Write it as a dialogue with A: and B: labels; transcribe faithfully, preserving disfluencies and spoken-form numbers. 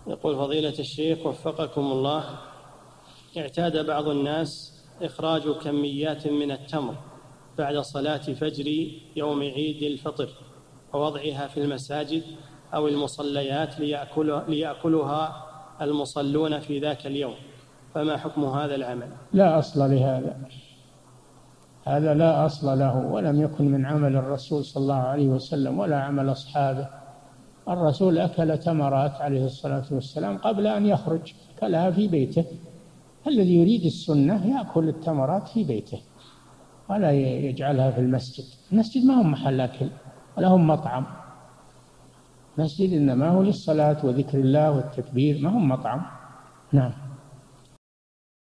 A: يقول فضيلة الشيخ وفقكم الله، اعتاد بعض الناس إخراج كميات من التمر بعد صلاة فجر يوم عيد الفطر ووضعها في المساجد أو المصليات ليأكلها, ليأكلها المصلون في ذاك اليوم، فما حكم هذا العمل؟
B: لا أصل لهذا، هذا لا أصل له، ولم يكن من عمل الرسول صلى الله عليه وسلم ولا عمل أصحابه. الرسول أكل تمرات عليه الصلاة والسلام قبل أن يخرج، أكلها في بيته. الذي يريد السنة يأكل التمرات في بيته ولا يجعلها في المسجد. المسجد ما هو محل أكل ولا هم مطعم، مسجد إنما هو للصلاة وذكر الله والتكبير، ما هم مطعم. نعم.